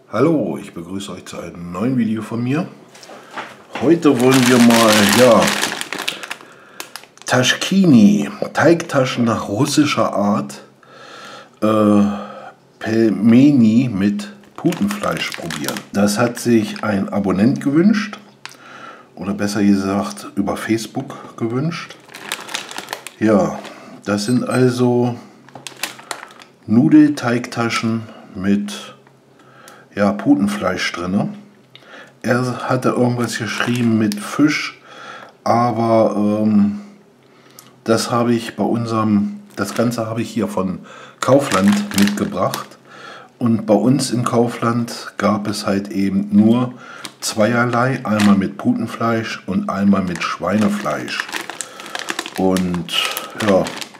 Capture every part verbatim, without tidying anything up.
Hallo, ich begrüße euch zu einem neuen Video von mir. Heute wollen wir mal, ja, Taschkini, Teigtaschen nach russischer Art, äh, Pelmeni mit Putenfleisch probieren. Das hat sich ein Abonnent gewünscht, oder besser gesagt über Facebook gewünscht. Ja, das sind also Nudelteigtaschen mit ja, Putenfleisch drin. Er hatte irgendwas geschrieben mit Fisch, aber ähm, das habe ich bei unserem, das Ganze habe ich hier von Kaufland mitgebracht. Und bei uns im Kaufland gab es halt eben nur zweierlei, einmal mit Putenfleisch und einmal mit Schweinefleisch. Und ja,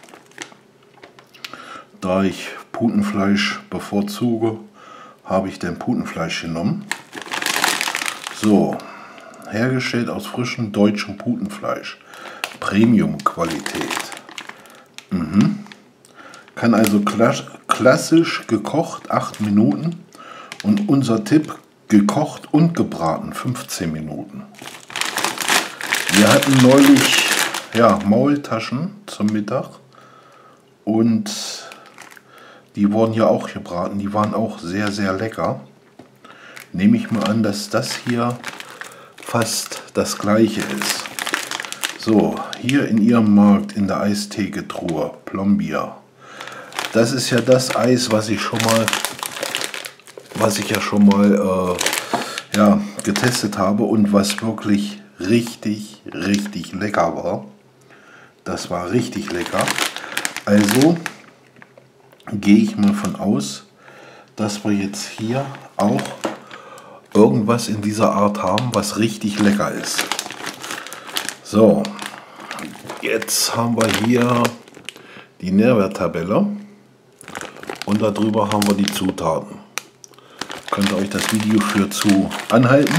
da ich Putenfleisch bevorzuge, habe ich den Putenfleisch genommen. So, hergestellt aus frischem deutschem Putenfleisch. Premium-Qualität. Mhm. Kann also kla- klassisch gekocht acht Minuten und unser Tipp gekocht und gebraten fünfzehn Minuten. Wir hatten neulich ja, Maultaschen zum Mittag und die wurden ja auch gebraten, die waren auch sehr, sehr lecker. Nehme ich mal an, dass das hier fast das gleiche ist. So, hier in ihrem Markt in der Eistheke-Truhe, Plombier. Das ist ja das Eis, was ich schon mal, was ich ja schon mal äh, ja, getestet habe und was wirklich richtig, richtig lecker war. Das war richtig lecker. Also gehe ich mal von aus, dass wir jetzt hier auch irgendwas in dieser Art haben, was richtig lecker ist. So, jetzt haben wir hier die Nährwerttabelle und darüber haben wir die Zutaten. Könnt ihr euch das Video für zu anhalten.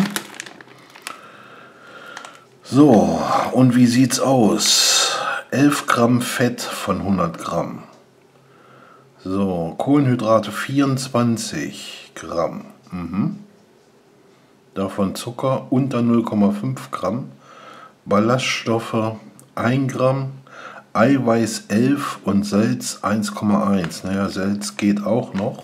So, und wie sieht's aus? elf Gramm Fett von hundert Gramm. So, Kohlenhydrate vierundzwanzig Gramm. Mhm. Davon Zucker unter null Komma fünf Gramm. Ballaststoffe ein Gramm. Eiweiß elf und Salz eins Komma eins. Naja, Salz geht auch noch.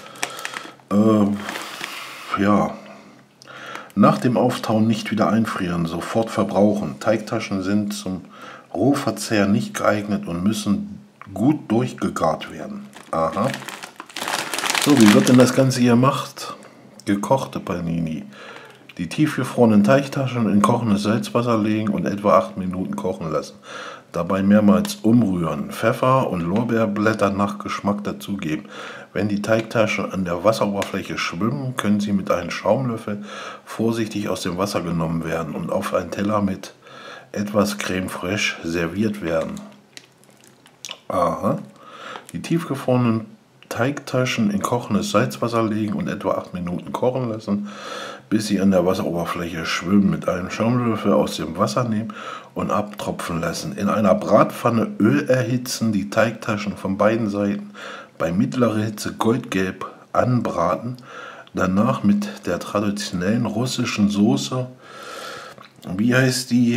Äh, ja. Nach dem Auftauen nicht wieder einfrieren, sofort verbrauchen. Teigtaschen sind zum Rohverzehr nicht geeignet und müssen gut durchgegart werden. Aha. So, wie wird denn das Ganze hier gemacht? Gekochte Panini. Die tiefgefrorenen Teigtaschen in kochendes Salzwasser legen und etwa acht Minuten kochen lassen. Dabei mehrmals umrühren. Pfeffer und Lorbeerblätter nach Geschmack dazugeben. Wenn die Teigtaschen an der Wasseroberfläche schwimmen, können sie mit einem Schaumlöffel vorsichtig aus dem Wasser genommen werden und auf einen Teller mit etwas Creme fraiche serviert werden. Aha. Die tiefgefrorenen Teigtaschen in kochendes Salzwasser legen und etwa acht Minuten kochen lassen, bis sie an der Wasseroberfläche schwimmen. Mit einem Schaumlöffel aus dem Wasser nehmen und abtropfen lassen. In einer Bratpfanne Öl erhitzen, die Teigtaschen von beiden Seiten bei mittlerer Hitze goldgelb anbraten. Danach mit der traditionellen russischen Soße, wie heißt die,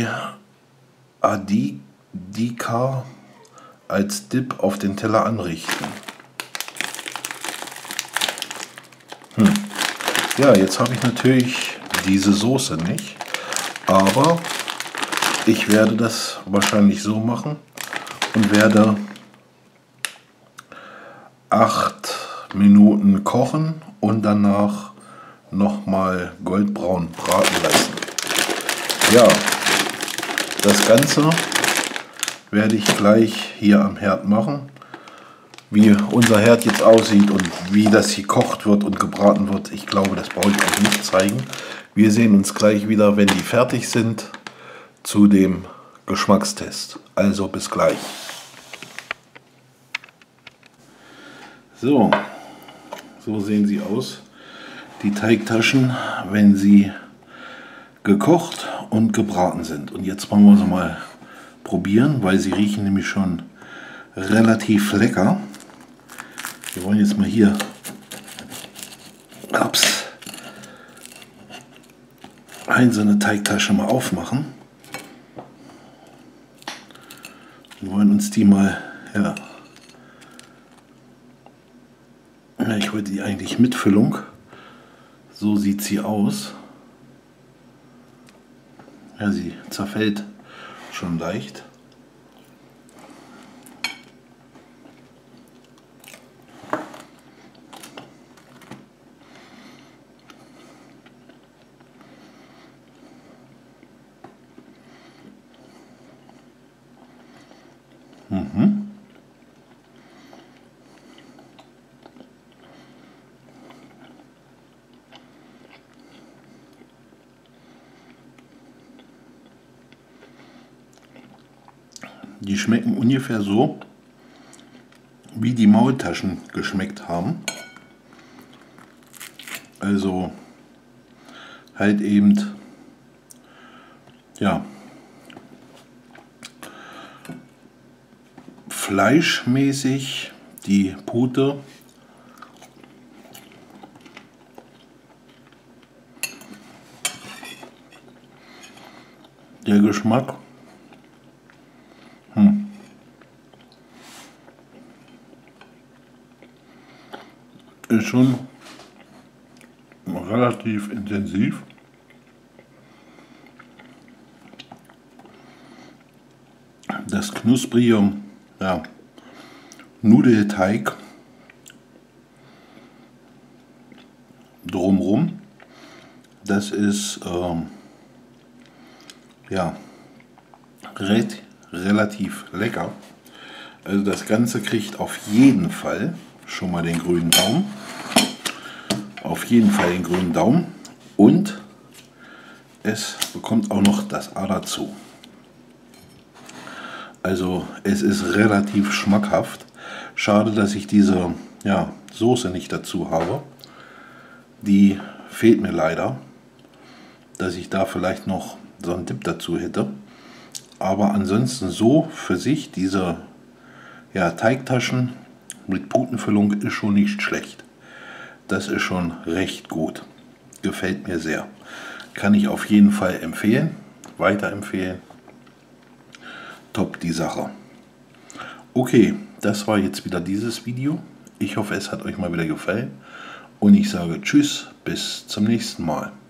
Adika, als Dip auf den Teller anrichten. Hm. Ja, jetzt habe ich natürlich diese Soße nicht, aber ich werde das wahrscheinlich so machen und werde acht Minuten kochen und danach nochmal goldbraun braten lassen. Ja, das Ganze werde ich gleich hier am Herd machen. Wie unser Herd jetzt aussieht und wie das hier gekocht wird und gebraten wird, ich glaube, das brauche ich euch nicht zeigen. Wir sehen uns gleich wieder, wenn die fertig sind, zu dem Geschmackstest. Also bis gleich. So, so sehen sie aus, die Teigtaschen, wenn sie gekocht und gebraten sind. Und jetzt wollen wir sie mal probieren, weil sie riechen nämlich schon relativ lecker. Wir wollen jetzt mal hier ups, einzelne Teigtasche mal aufmachen. Wir wollen uns die mal, ja, ja ich wollte die eigentlich mit Füllung. So sieht sie aus. Ja, sie zerfällt schon leicht. Mhm. Die schmecken ungefähr so, wie die Maultaschen geschmeckt haben. Also halt eben, ja, fleischmäßig die Pute der Geschmack hm. ist schon relativ intensiv. Das knusprige, ja, Nudelteig drumherum, das ist ähm, ja recht, relativ lecker. Also das Ganze kriegt auf jeden Fall schon mal den grünen Daumen. Auf jeden Fall den grünen Daumen. Und es bekommt auch noch das A dazu. Also es ist relativ schmackhaft. Schade, dass ich diese ja, Soße nicht dazu habe. Die fehlt mir leider. Dass ich da vielleicht noch so einen Dip dazu hätte. Aber ansonsten so für sich diese ja, Teigtaschen mit Putenfüllung ist schon nicht schlecht. Das ist schon recht gut. Gefällt mir sehr. Kann ich auf jeden Fall empfehlen. Weiterempfehlen. Top die Sache. Okay, das war jetzt wieder dieses Video. Ich hoffe, es hat euch mal wieder gefallen. Und ich sage Tschüss, bis zum nächsten Mal.